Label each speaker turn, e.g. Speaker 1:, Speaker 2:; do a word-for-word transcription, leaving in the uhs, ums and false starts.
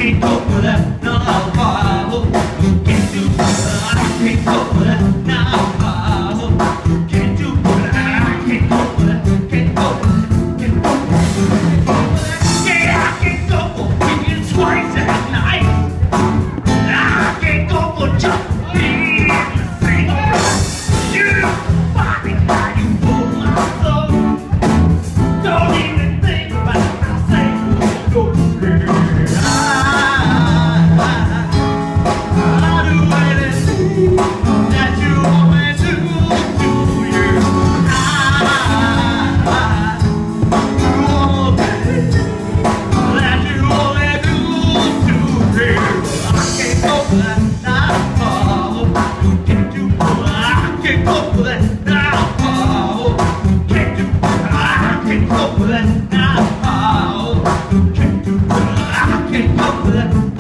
Speaker 1: can't go for that now. Can't do that. I can't go for that now. Can't do that. I can't go for that. Can't go for that. Can't go for that. Yeah, I can't go for being twice as nice. I can't go for just being the same. You body how you pull my soul. Don't even think about it. I say go girl. Can't go for that.